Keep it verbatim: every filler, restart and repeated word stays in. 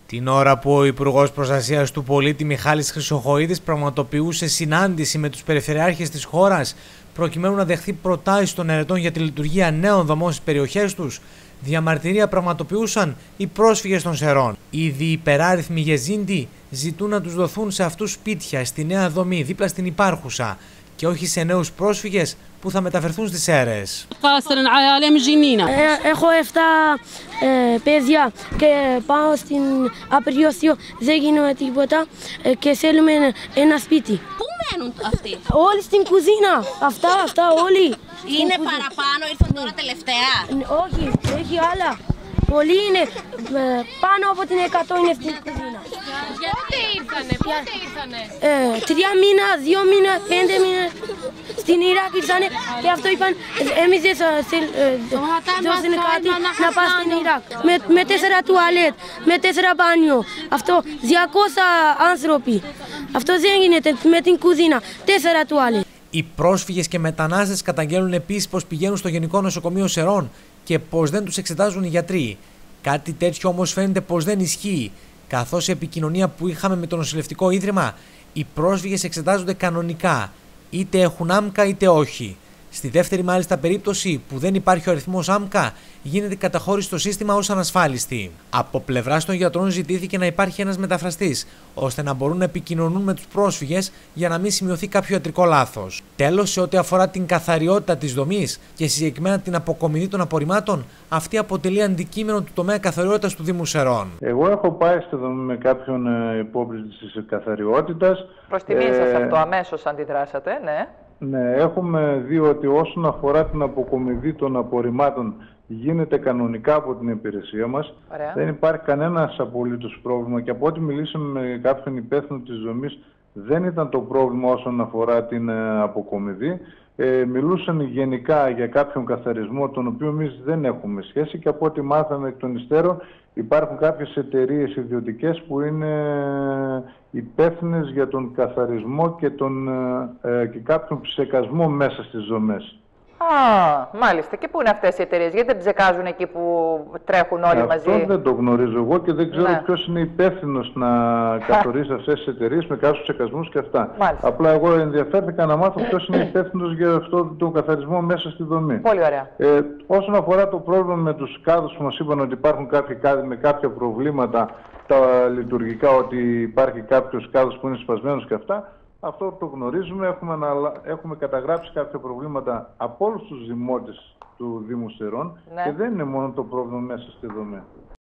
Την ώρα που ο Υπουργός Προστασίας του Πολίτη Μιχάλης Χρυσοχοΐδης πραγματοποιούσε συνάντηση με τους περιφερειάρχες της χώρας προκειμένου να δεχθεί προτάσεις των ερετών για τη λειτουργία νέων δομών στις περιοχές τους, διαμαρτυρία πραγματοποιούσαν οι πρόσφυγες των Σερών. Ήδη οι υπεράριθμοι γεζίντι ζητούν να τους δοθούν σε αυτούς σπίτια στη νέα δομή δίπλα στην υπάρχουσα και όχι σε νέους πρόσφυγες που θα μεταφερθούν στις Σέρρες. Έχω εφτά ε, παιδιά και πάω στην απεριώσιο, δεν γίνομαι τίποτα ε, και θέλουμε ένα σπίτι. Πού μένουν αυτοί? Όλοι στην κουζίνα, αυτά, αυτά όλοι. Είναι παραπάνω, ήρθαν τώρα τελευταία? Όχι, έχει άλλα. Πολλοί είναι, ε, πάνω από την εκατό είναι στην κουζίνα. Πότε ήρθανε, πότε ήρθανε? Ε, τρία μήνα, δύο μήνα, πέντε μήνα στην Ιράκ ήρθανε και αυτό είπαν εμείς δεν σας δώσουν κάτι να πας στην Ιράκ. Με, με τέσσερα τουαλέτ, με τέσσερα μπάνιο, αυτό διακόσια άνθρωποι. Αυτό δεν γίνεται με την κουζίνα, τέσσερα τουαλέτ. Οι πρόσφυγες και μετανάστες καταγγέλνουν επίσης πως πηγαίνουν στο Γενικό Νοσοκομείο Σερών και πως δεν τους εξετάζουν οι γιατροί. Κάτι τέτοιο όμως φαίνεται πως δεν ισχύει, καθώς η επικοινωνία που είχαμε με το νοσηλευτικό ίδρυμα, οι πρόσφυγες εξετάζονται κανονικά, είτε έχουν άμκα είτε όχι. Στη δεύτερη μάλιστα περίπτωση που δεν υπάρχει ο αριθμός άμκα, γίνεται καταχώρηση στο σύστημα ως ανασφάλιστη. Από πλευράς των γιατρών ζητήθηκε να υπάρχει ένας μεταφραστής, ώστε να μπορούν να επικοινωνούν με τους πρόσφυγες για να μην σημειωθεί κάποιο ιατρικό λάθος. Τέλος, σε ό,τι αφορά την καθαριότητα της δομής και συγκεκριμένα την αποκομιδή των απορριμμάτων, αυτή αποτελεί αντικείμενο του τομέα καθαριότητας του Δήμου Σερών. Εγώ έχω πάει στη δομή με κάποιον υπόπτη της καθαριότητας. Προς τιμή σας ε... αυτό, αμέσως αντιδράσατε, ναι. Ναι, έχουμε δει ότι όσον αφορά την αποκομιδή των απορριμμάτων γίνεται κανονικά από την υπηρεσία μας. Ωραία. Δεν υπάρχει κανένας απολύτως πρόβλημα και από ό,τι μιλήσαμε με κάποιον υπεύθυνο της δομής δεν ήταν το πρόβλημα όσον αφορά την αποκομιδή. Ε, μιλούσαν γενικά για κάποιον καθαρισμό τον οποίο εμείς δεν έχουμε σχέση και από ό,τι μάθαμε εκ των υστέρων υπάρχουν κάποιες εταιρείες ιδιωτικές που είναι υπεύθυνες για τον καθαρισμό και, τον, ε, και κάποιον ψεκασμό μέσα στις δομές. Α, μάλιστα. Και πού είναι αυτές οι εταιρείες, γιατί δεν ψεκάζουν εκεί που τρέχουν όλοι Αυτό μαζί? Αυτό δεν το γνωρίζω εγώ και δεν ξέρω ναι. ποιος είναι υπεύθυνος να καθορίσει αυτές τις εταιρείες με κάποιους ψεκασμούς και αυτά. Μάλιστα. Απλά εγώ ενδιαφέρθηκα να μάθω ποιος είναι υπεύθυνος για αυτό τον καθαρισμό μέσα στη δομή. Πολύ ωραία. Ε, όσον αφορά το πρόβλημα με τους κάδους που μας είπαν ότι υπάρχουν κάποιοι κάδοι με κάποια προβλήματα τα λειτουργικά, ότι υπάρχει κάποιος κάδος που είναι σπασμένος και αυτά, αυτό το γνωρίζουμε, έχουμε, αναλα... έχουμε καταγράψει κάποια προβλήματα από όλους τους δημότες του Δήμου Σερών ναι. και δεν είναι μόνο το πρόβλημα μέσα στη δομή.